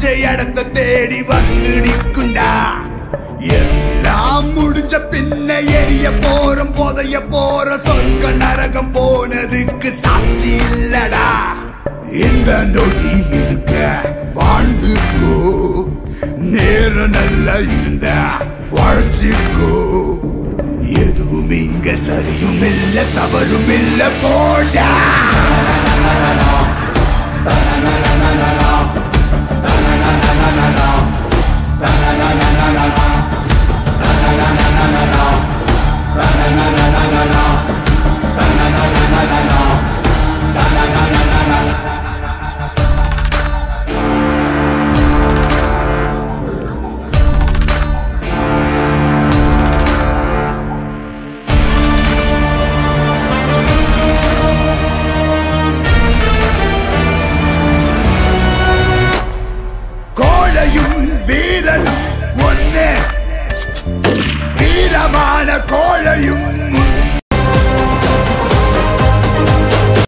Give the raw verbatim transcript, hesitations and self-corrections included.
இடத்தை தேடி வந்து நிற்குண்டா. எல்லாம் முடிஞ்ச பின்ன எரிய போறோம் போதைய போற சொர்க்க நரகம் போனதுக்கு சாட்சி இல்லடா. இந்த நொடி இருக்க வாழ்ந்துக்கோ, நேரம் நல்லா இருந்த வாழ்ச்சிக்கோ. எதுவும் இங்க சரியும் இல்ல தவறும் இல்ல போடா. Na na na na na na na na na na na na na na